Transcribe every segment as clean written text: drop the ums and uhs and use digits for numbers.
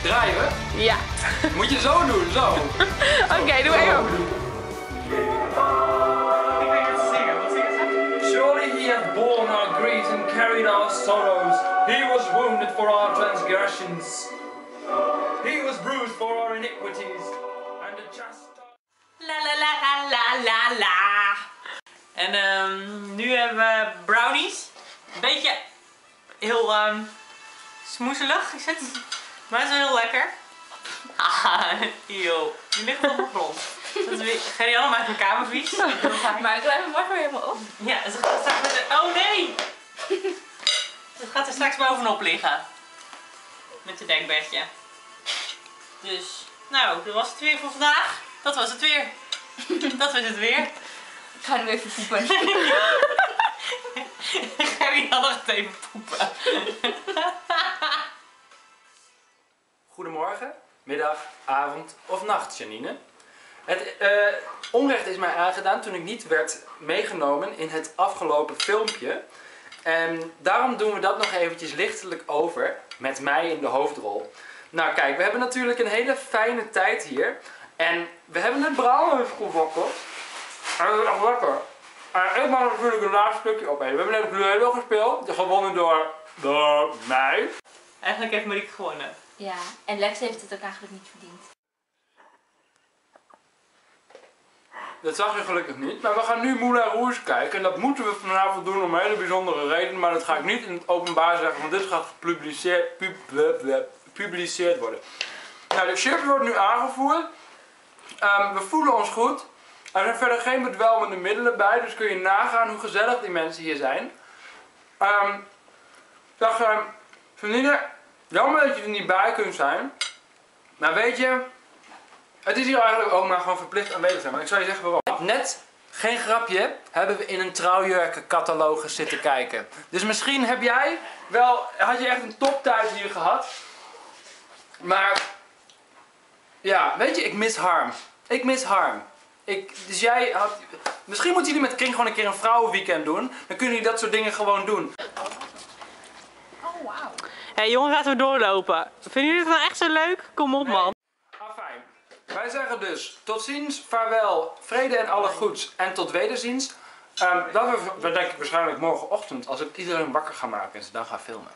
Drijven? Ja. Moet je zo doen, zo. Oké, doe even. Ik weet het zingen, wat zingen ze? Surely he hath borne our griefs and carried our sorrows. He was wounded for our transgressions. He was bruised for our iniquities. And the chastisement. La la la la la la la. En nu hebben we brownies. Een beetje heel smoezelig is het. Maar het is wel heel lekker. Ah, joh. Die liggen op de grond. Gerianne maakt mijn kamer vies. Maar ik blijf hem wacht weer helemaal op. Ja, ze gaat straks met de... Oh nee! Ze gaat er straks bovenop liggen. Met het dekbedje. Dus, nou, dat was het weer voor vandaag. Dat was het weer. Dat was het weer. Ik ga nu even poepen. Gerianne gaat even poepen. Goedemorgen, middag, avond of nacht, Janine. Het onrecht is mij aangedaan toen ik niet werd meegenomen in het afgelopen filmpje. En daarom doen we dat nog eventjes lichtelijk over met mij in de hoofdrol. Nou kijk, we hebben natuurlijk een hele fijne tijd hier. En we hebben het brownies gebakken. En dat is echt lekker. En ik mag natuurlijk een laatste stukje opeten. We hebben net Cluedo gespeeld, gewonnen door mij. Eigenlijk heeft Marieke gewonnen. Ja, en Lex heeft het ook eigenlijk niet verdiend. Dat zag je gelukkig niet, maar we gaan nu Moulin Rouge kijken en dat moeten we vanavond doen om een hele bijzondere reden, maar dat ga ik niet in het openbaar zeggen, want dit gaat gepubliceerd worden. Nou, de chips worden nu aangevoerd, we voelen ons goed, er zijn verder geen bedwelmende middelen bij, dus kun je nagaan hoe gezellig die mensen hier zijn. Dag vriendin, jammer dat je er niet bij kunt zijn, maar weet je... Het is hier eigenlijk ook maar gewoon verplicht aanwezig zijn, maar ik zal je zeggen waarom. Net, geen grapje, hebben we in een trouwjurkencatalogus zitten kijken. Dus misschien had je echt een toptijd hier gehad. Maar, ja, weet je, ik mis Harm. Ik mis Harm. Dus jij had... Misschien moeten jullie met Kring gewoon een keer een vrouwenweekend doen. Dan kunnen jullie dat soort dingen gewoon doen. Oh, wauw. Hé jongens, laten we doorlopen. Vinden jullie het nou echt zo leuk? Kom op man. Afijn. Wij zeggen dus tot ziens, vaarwel, vrede en alle goeds en tot wederziens. Dat we denk ik waarschijnlijk morgenochtend als ik iedereen wakker ga maken en ze dan ga filmen.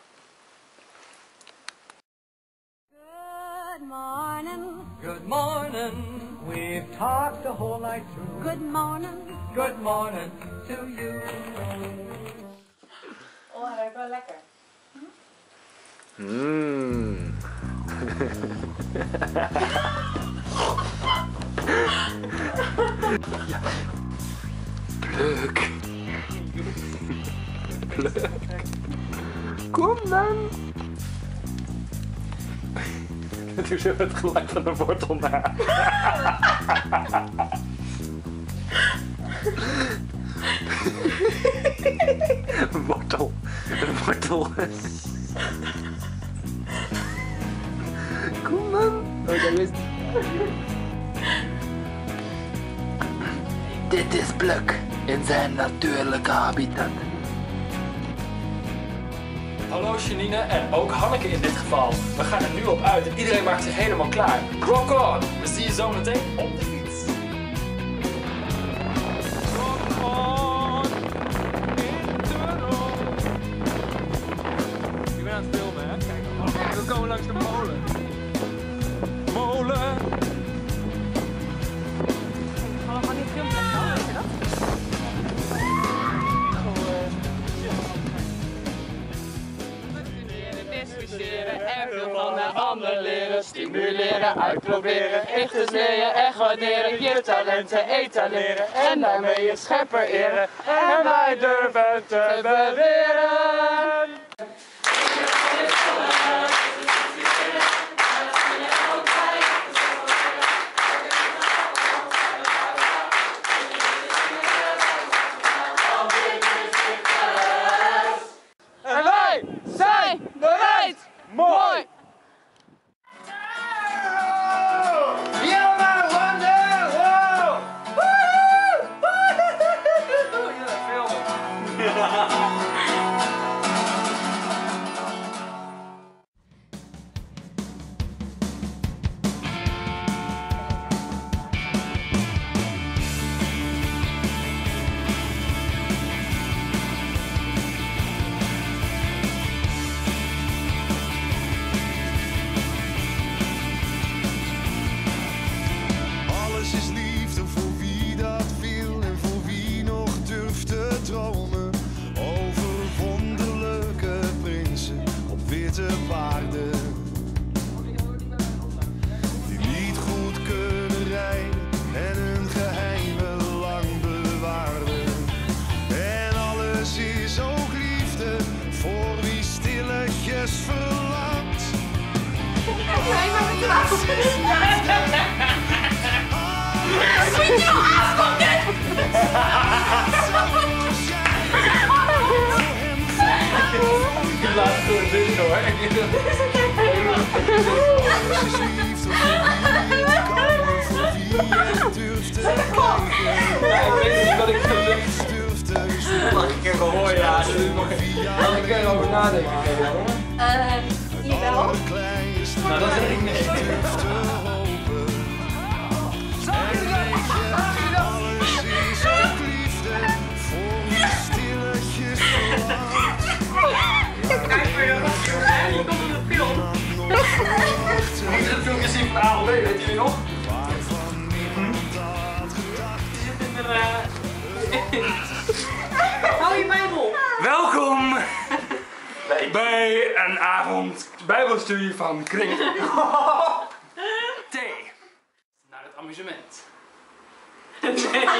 Good morning. Good morning. We've talked the whole night through. Good morning. Good morning to you. Oh, hij ruikt wel lekker. Mmm. Ja. Leuk. Leuk. Kom dan. Doe zo het geluid van de wortel na. Een wortel. Een wortel. Kom dan. Oh, daar is het. Dit is Pluk in zijn natuurlijke habitat. Hallo Janine en ook Hanneke in dit geval. We gaan er nu op uit en iedereen maakt zich helemaal klaar. Rock on! We zien je zo meteen op de fiets. Rock on! In the road. Ik ben aan het filmen, hè? Kijk, we komen langs de molen. Molen! Gewoon niet filmen, weet je dat? Discussiëren en veel van de ander leren. Stimuleren, uitproberen, echt eens leren, echt waarderen. Je talenten etaleren en daarmee je schepper eren. En wij durven te beweren. En wij zijn bereid! Mooi! Moet je nou afkomen? Ik laat het door dit hoor. Ja, ik weet niet wat ik wil doen. Mag ik een keer horen? Ja, dat doe ik nog even. Mag ik erover nadenken? Jawel. Nou, dan zeg ik nee. Kijk voor je je komt in de film. Moet je het filmpje zien van A of B, weet jullie nog? Hou je Bijbel. Welkom bij een avond bijbelstudie van Kring T. Naar het amusement. Nee.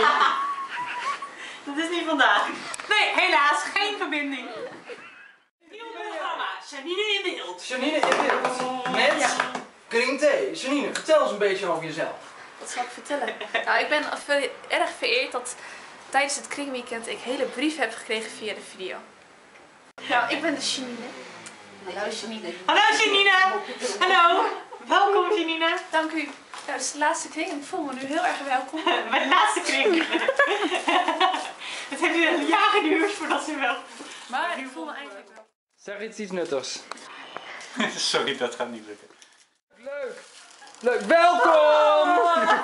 Dat is niet vandaag. Nee, helaas, geen verbinding. Nieuw programma, Janine in beeld. Janine in beeld. Met Kring T. Janine, vertel eens een beetje over jezelf. Wat zal ik vertellen? Nou, ik ben erg vereerd dat tijdens het kringweekend ik hele brieven heb gekregen via de video. Nou, ik ben de Janine. Hallo Janine. Hallo Janine. Hallo. Welkom Janine. Dank u. Nou, het is de laatste kring en ik voel me nu heel erg welkom. Bij de laatste kring. Het heeft nu een jaar geduurd voordat ze wel. Maar ik voel me eigenlijk wel. Zeg iets nuttigs. Sorry, dat gaat niet lukken. Leuk. Leuk. Welkom!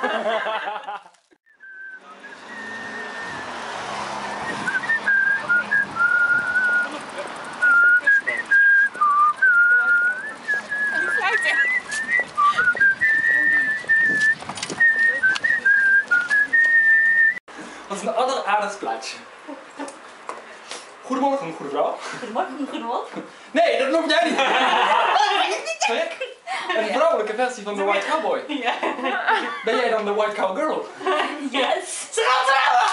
Wat is een alleraardigst plaatsje. Goedemorgen, goede vrouw. Goedemorgen, goedemorgen. Nee, dat noem jij niet. Gek. Een vrouwelijke versie van de White Cowboy. Ja. Ben jij dan de White Cowgirl? Yes. Ze gaan trouwen.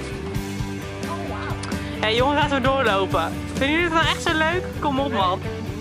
Ja, jongens, laten we doorlopen. Vinden jullie het nou echt zo leuk? Kom op, man.